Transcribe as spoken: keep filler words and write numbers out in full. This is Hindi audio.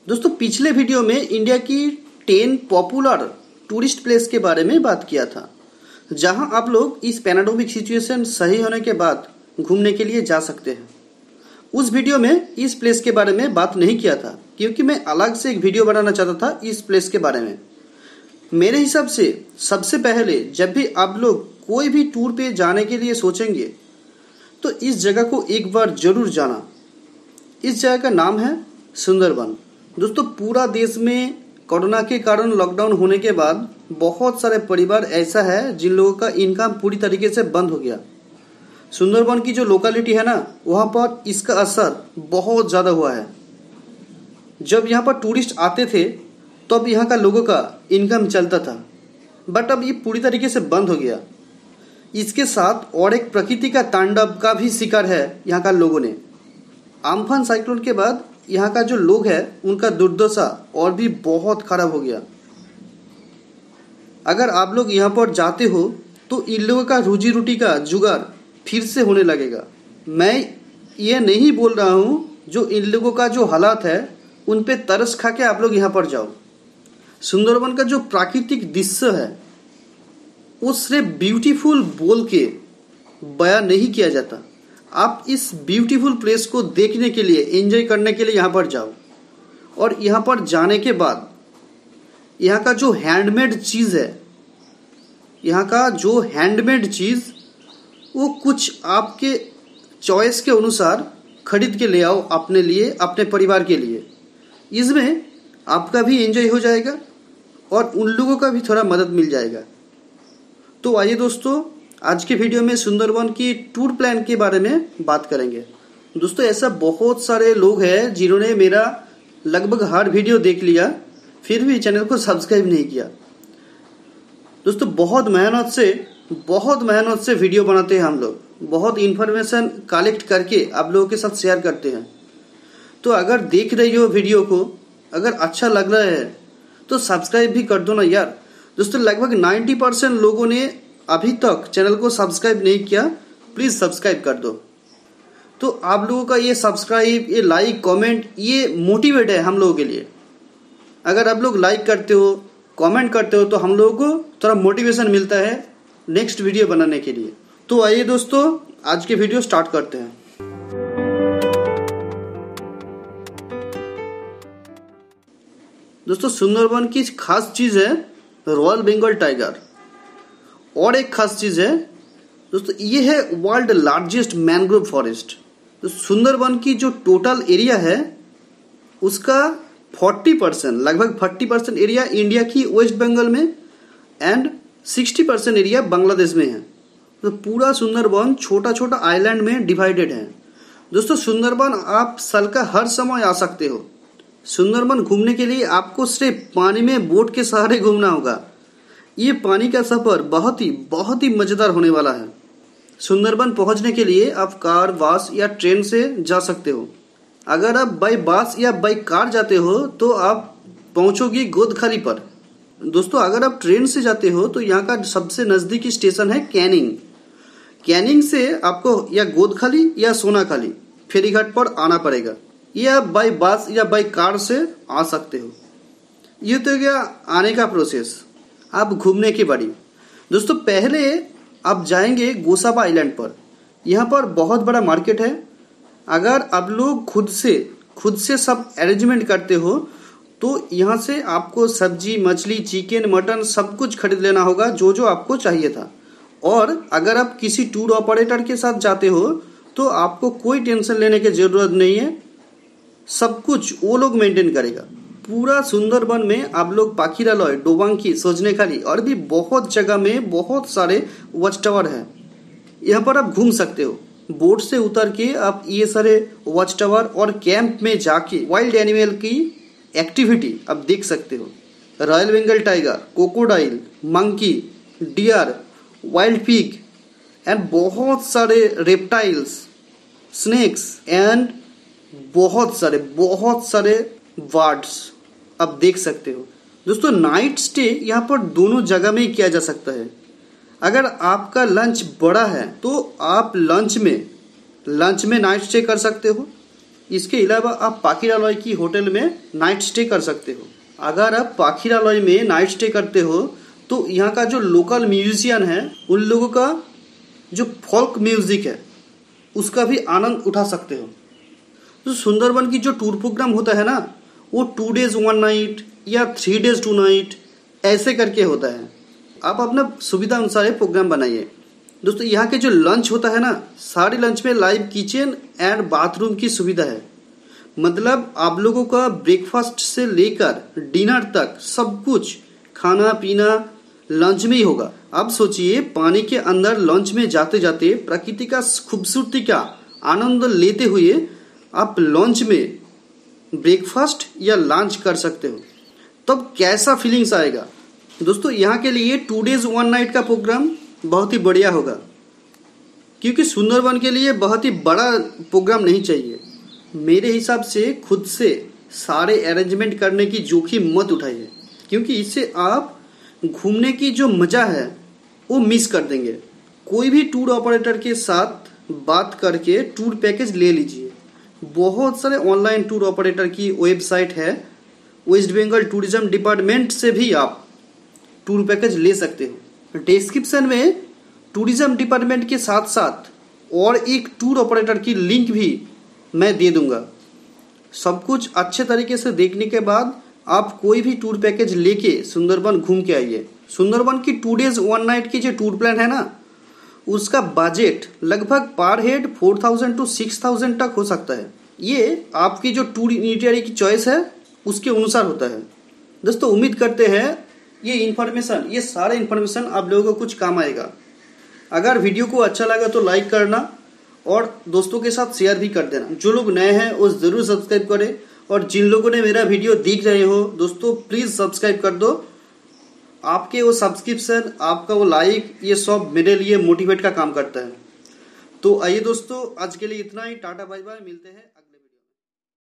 दोस्तों पिछले वीडियो में इंडिया की टेन पॉपुलर टूरिस्ट प्लेस के बारे में बात किया था, जहां आप लोग इस पैंडेमिक सिचुएशन सही होने के बाद घूमने के लिए जा सकते हैं। उस वीडियो में इस प्लेस के बारे में बात नहीं किया था क्योंकि मैं अलग से एक वीडियो बनाना चाहता था इस प्लेस के बारे में। मेरे हिसाब से सबसे पहले जब भी आप लोग कोई भी टूर पे जाने के लिए सोचेंगे तो इस जगह को एक बार जरूर जाना। इस जगह का नाम है सुंदरबन। दोस्तों पूरा देश में कोरोना के कारण लॉकडाउन होने के बाद बहुत सारे परिवार ऐसा है जिन लोगों का इनकम पूरी तरीके से बंद हो गया। सुंदरबन की जो लोकेलिटी है ना, वहाँ पर इसका असर बहुत ज़्यादा हुआ है। जब यहाँ पर टूरिस्ट आते थे तो अब यहाँ का लोगों का इनकम चलता था, बट अब ये पूरी तरीके से बंद हो गया। इसके साथ और एक प्रकृति का तांडव का भी शिकार है यहाँ का लोगों ने। आम्फान साइक्लोन के बाद यहाँ का जो लोग है उनका दुर्दशा और भी बहुत खराब हो गया। अगर आप लोग यहाँ पर जाते हो तो इन लोगों का रोजी रोटी का जुगाड़ फिर से होने लगेगा। मैं ये नहीं बोल रहा हूँ जो इन लोगों का जो हालात है उन पे तरस खा के आप लोग यहाँ पर जाओ। सुंदरबन का जो प्राकृतिक दृश्य है वो सिर्फ ब्यूटीफुल बोल के बयान नहीं किया जाता। आप इस ब्यूटीफुल प्लेस को देखने के लिए, एंजॉय करने के लिए यहाँ पर जाओ, और यहाँ पर जाने के बाद यहाँ का जो हैंडमेड चीज़ है, यहाँ का जो हैंडमेड चीज़ वो कुछ आपके चॉइस के अनुसार खरीद के ले आओ अपने लिए, अपने परिवार के लिए। इसमें आपका भी एंजॉय हो जाएगा और उन लोगों का भी थोड़ा मदद मिल जाएगा। तो आइए दोस्तों, आज के वीडियो में सुंदरबन की टूर प्लान के बारे में बात करेंगे। दोस्तों ऐसा बहुत सारे लोग हैं जिन्होंने मेरा लगभग हर वीडियो देख लिया फिर भी चैनल को सब्सक्राइब नहीं किया। दोस्तों बहुत मेहनत से बहुत मेहनत से वीडियो बनाते हैं हम लोग, बहुत इन्फॉर्मेशन कलेक्ट करके आप लोगों के साथ शेयर करते हैं। तो अगर देख रही हो वीडियो को, अगर अच्छा लग रहा है तो सब्सक्राइब भी कर दो ना यार। दोस्तों लगभग नब्बे परसेंट लोगों ने अभी तक चैनल को सब्सक्राइब नहीं किया, प्लीज़ सब्सक्राइब कर दो। तो आप लोगों का ये सब्सक्राइब, ये लाइक, कमेंट, ये मोटिवेट है हम लोगों के लिए। अगर आप लोग लाइक करते हो, कमेंट करते हो तो हम लोगों को थोड़ा मोटिवेशन मिलता है नेक्स्ट वीडियो बनाने के लिए। तो आइए दोस्तों आज के वीडियो स्टार्ट करते हैं। दोस्तों सुंदरबन की खास चीज़ है रॉयल बंगाल टाइगर, और एक खास चीज़ है दोस्तों ये है वर्ल्ड लार्जेस्ट मैंग्रोव फॉरेस्ट। तो सुंदरबन की जो टोटल एरिया है उसका चालीस परसेंट, लगभग चालीस परसेंट एरिया इंडिया की वेस्ट बंगाल में एंड साठ परसेंट एरिया बांग्लादेश में है। तो पूरा सुंदरबन छोटा छोटा आइलैंड में डिवाइडेड है। दोस्तों सुंदरबन आप साल का हर समय आ सकते हो। सुंदरबन घूमने के लिए आपको सिर्फ पानी में बोट के सहारे घूमना होगा। ये पानी का सफर बहुत ही बहुत ही मजेदार होने वाला है। सुंदरबन पहुंचने के लिए आप कार, बस या ट्रेन से जा सकते हो। अगर आप बाई बस या बाई कार जाते हो तो आप पहुंचोगे गोदखाली पर। दोस्तों अगर आप ट्रेन से जाते हो तो यहाँ का सबसे नज़दीकी स्टेशन है कैनिंग। कैनिंग से आपको या गोदखाली या सोनाखाली फेरीघाट पर आना पड़ेगा, या आप बाई बस या बाई कार से आ सकते हो। ये तो गया आने का प्रोसेस। आप घूमने की बारी। दोस्तों पहले आप जाएंगे गोसाबा आइलैंड पर। यहाँ पर बहुत बड़ा मार्केट है। अगर आप लोग खुद से खुद से सब अरेंजमेंट करते हो तो यहाँ से आपको सब्जी, मछली, चिकन, मटन सब कुछ खरीद लेना होगा जो जो आपको चाहिए था। और अगर आप किसी टूर ऑपरेटर के साथ जाते हो तो आपको कोई टेंशन लेने की ज़रूरत नहीं है, सब कुछ वो लोग मेंटेन करेगा। पूरा सुंदरबन में आप लोग पाखीरालय, डोबांकी, सोजनेखाली और भी बहुत जगह में बहुत सारे वॉच टावर हैं। यहाँ पर आप घूम सकते हो। बोट से उतर के आप ये सारे वॉच टावर और कैंप में जाके वाइल्ड एनिमल की एक्टिविटी आप देख सकते हो। Royal Bengal tiger, crocodile, monkey, deer, wild pig and बहुत सारे रेप्टाइल्स, स्नेक्स एंड बहुत सारे बहुत सारे बर्ड्स आप देख सकते हो। दोस्तों नाइट स्टे यहाँ पर दोनों जगह में किया जा सकता है। अगर आपका लंच बड़ा है तो आप लंच में लंच में नाइट स्टे कर सकते हो, इसके अलावा आप पाखीरालय की होटल में नाइट स्टे कर सकते हो। अगर आप पाखीरालय में नाइट स्टे करते हो तो यहाँ का जो लोकल म्यूजिशियन है उन लोगों का जो फोल्क म्यूजिक है उसका भी आनंद उठा सकते हो। तो सुंदरबन की जो टूर प्रोग्राम होता है ना वो टू डेज वन नाइट या थ्री डेज टू नाइट ऐसे करके होता है। आप अपना सुविधा अनुसार प्रोग्राम बनाइए। दोस्तों यहाँ के जो लंच होता है ना सारे लंच में लाइव किचन एंड बाथरूम की सुविधा है। मतलब आप लोगों का ब्रेकफास्ट से लेकर डिनर तक सब कुछ खाना पीना लंच में ही होगा। आप सोचिए पानी के अंदर लंच में जाते जाते प्रकृति का खूबसूरती का आनंद लेते हुए आप लंच में ब्रेकफास्ट या लंच कर सकते हो, तब कैसा फीलिंग्स आएगा। दोस्तों यहाँ के लिए टू डेज वन नाइट का प्रोग्राम बहुत ही बढ़िया होगा, क्योंकि सुंदरबन के लिए बहुत ही बड़ा प्रोग्राम नहीं चाहिए। मेरे हिसाब से खुद से सारे अरेंजमेंट करने की जोखिम मत उठाइए, क्योंकि इससे आप घूमने की जो मज़ा है वो मिस कर देंगे। कोई भी टूर ऑपरेटर के साथ बात करके टूर पैकेज ले लीजिए। बहुत सारे ऑनलाइन टूर ऑपरेटर की वेबसाइट है, वेस्ट बंगाल टूरिज्म डिपार्टमेंट से भी आप टूर पैकेज ले सकते हो। डिस्क्रिप्शन में टूरिज्म डिपार्टमेंट के साथ साथ और एक टूर ऑपरेटर की लिंक भी मैं दे दूंगा। सब कुछ अच्छे तरीके से देखने के बाद आप कोई भी टूर पैकेज लेके सुंदरबन घूम के आइए। सुंदरबन की टू डेज वन नाइट की जो टूर प्लान है ना उसका बजट लगभग per head four thousand to six thousand तक हो सकता है। ये आपकी जो टूर इनिटियरी की चॉइस है उसके अनुसार होता है। दोस्तों उम्मीद करते हैं ये इन्फॉर्मेशन ये सारे इन्फॉर्मेशन आप लोगों को कुछ काम आएगा। अगर वीडियो को अच्छा लगा तो लाइक करना और दोस्तों के साथ शेयर भी कर देना। जो लोग नए हैं वो ज़रूर सब्सक्राइब करें, और जिन लोगों ने मेरा वीडियो देख रहे हो दोस्तों प्लीज़ सब्सक्राइब कर दो। आपके वो सब्सक्रिप्शन आपका वो लाइक ये सब मेरे लिए मोटिवेट का काम करता है। तो आइए दोस्तों आज के लिए इतना ही। टाटा बाय बाय, मिलते हैं।